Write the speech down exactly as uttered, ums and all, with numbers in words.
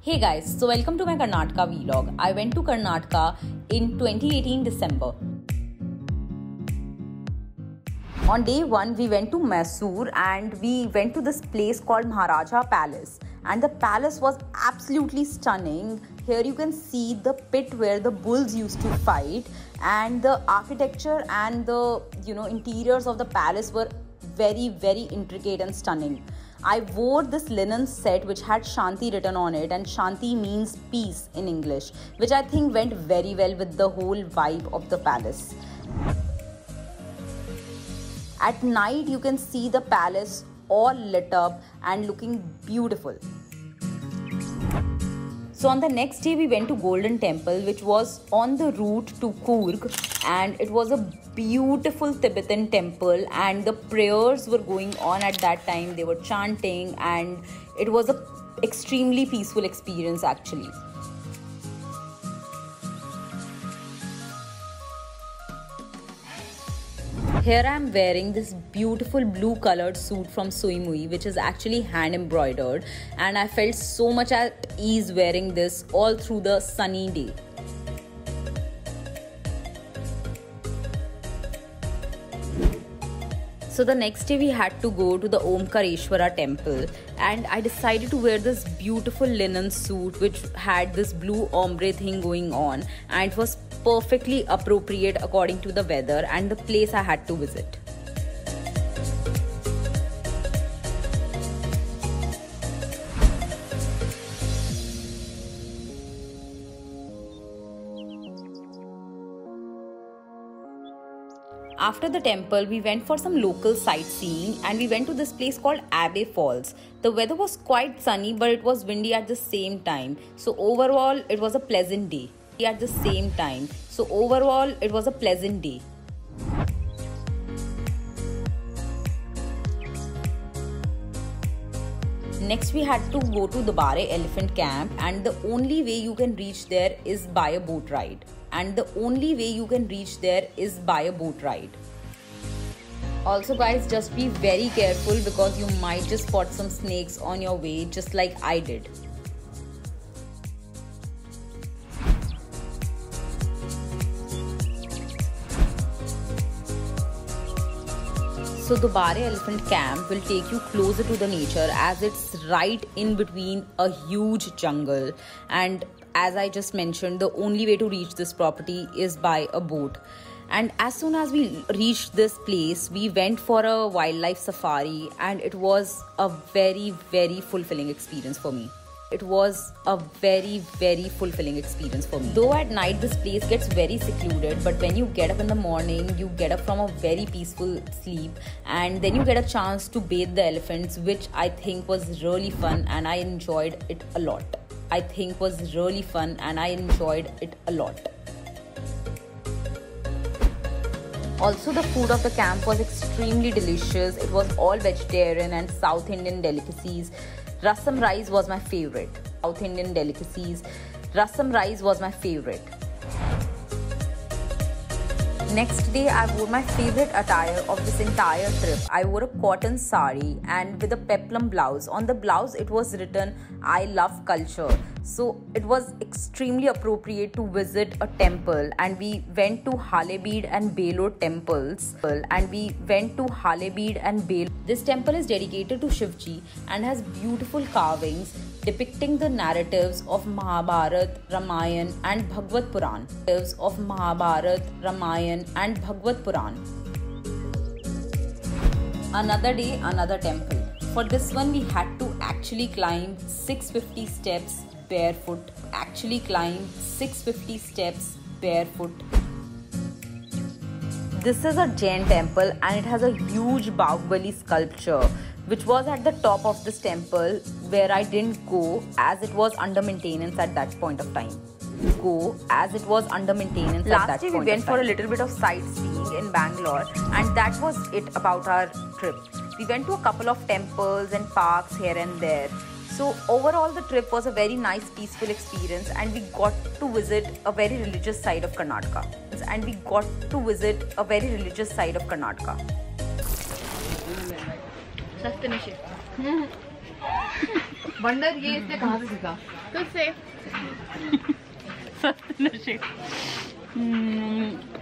Hey guys, so welcome to my Karnataka vlog. I went to Karnataka in twenty eighteen December. On day one, we went to Mysore and we went to this place called Maharaja Palace. And the palace was absolutely stunning. Here you can see the pit where the bulls used to fight, and the architecture and the you know interiors of the palace were very very intricate and stunning. I wore this linen set which had Shanti written on it, and Shanti means peace in English, which I think went very well with the whole vibe of the palace. At night you can see the palace all lit up and looking beautiful. So on the next day we went to Golden Temple, which was on the route to Coorg, and it was a beautiful Tibetan temple, and the prayers were going on at that time. They were chanting and it was a extremely peaceful experience actually. Here I am wearing this beautiful blue colored suit from Suimui, which is actually hand embroidered, and I felt so much at ease wearing this all through the sunny day. So the next day we had to go to the Omkareshwara Temple, and I decided to wear this beautiful linen suit which had this blue ombre thing going on, and it was perfectly appropriate according to the weather and the place I had to visit. After the temple, we went for some local sightseeing and we went to this place called Abbey Falls. The weather was quite sunny, but it was windy at the same time. So overall, it was a pleasant day. At the same time. So overall, it was a pleasant day. Next, we had to go to Dubare Elephant Camp, and the only way you can reach there is by a boat ride. And the only way you can reach there is by a boat ride. Also guys, just be very careful because you might just spot some snakes on your way, just like I did. So Dubare Elephant Camp will take you closer to the nature, as it's right in between a huge jungle, and as I just mentioned, the only way to reach this property is by a boat. And as soon as we reached this place, we went for a wildlife safari, and it was a very very fulfilling experience for me. It was a very very fulfilling experience for me. Though at night this place gets very secluded, but when you get up in the morning, you get up from a very peaceful sleep, and then you get a chance to bathe the elephants, which I think was really fun and I enjoyed it a lot. I think was really fun and I enjoyed it a lot. Also, the food of the camp was extremely delicious. It was all vegetarian and South Indian delicacies. Rasam rice was my favorite. South Indian delicacies. Rasam rice was my favorite. Next day, I wore my favorite attire of this entire trip. I wore a cotton sari and with a peplum blouse. On the blouse, it was written, "I love culture." So it was extremely appropriate to visit a temple, and we went to Halebeed and Belur temples. And we went to Halebeed and Belur. This temple is dedicated to Shivji and has beautiful carvings depicting the narratives of Mahabharata, Ramayana and Bhagavad Puran. Narratives of Mahabharata, Ramayana and Bhagavad Puran. Another day, another temple. For this one, we had to actually climb six hundred fifty steps barefoot. Actually climb six hundred fifty steps barefoot. This is a Jain temple, and it has a huge Bahubali sculpture, which was at the top of this temple, where I didn't go as it was under maintenance at that point of time. Go as it was under maintenance Last at that day point we went of for time. a little bit of sightseeing in Bangalore, and that was it about our trip. We went to a couple of temples and parks here and there. So overall the trip was a very nice peaceful experience, and we got to visit a very religious side of Karnataka. And we got to visit a very religious side of Karnataka. Wonder ये इसने कहाँ से सीखा? तुझसे। सस्ते नशे।